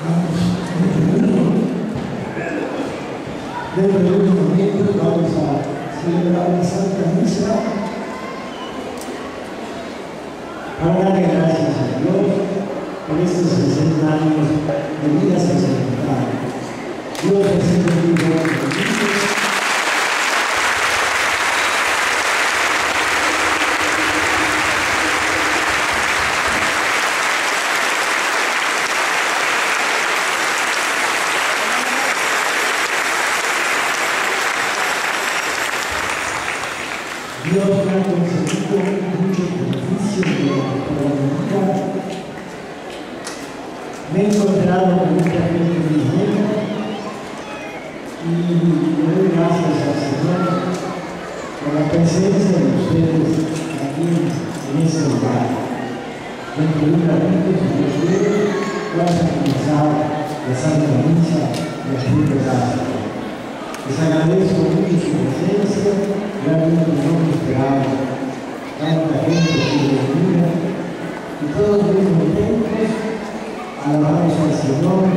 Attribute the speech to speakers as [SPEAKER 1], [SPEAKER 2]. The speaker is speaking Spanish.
[SPEAKER 1] Dentro de unos momentos vamos a celebrar la Santa Misa para darle gracias a Dios por estos 60 años de vida sacerdotal. Dios ha sido muy bueno conmigo. Dios me ha concedido muchos beneficios de la vida. Me he encontrado con mucha gente cristiana y le doy gracias al Señor por la presencia de ustedes aquí en este lugar. Dentro de un ratito, si Dios quiere, vamos a comenzar la Santa Misa de Espíritu Santo. Les agradezco mucho su presencia, realmente no me esperaba tanta gente que me mira y todos muy contentos, alabamos al Señor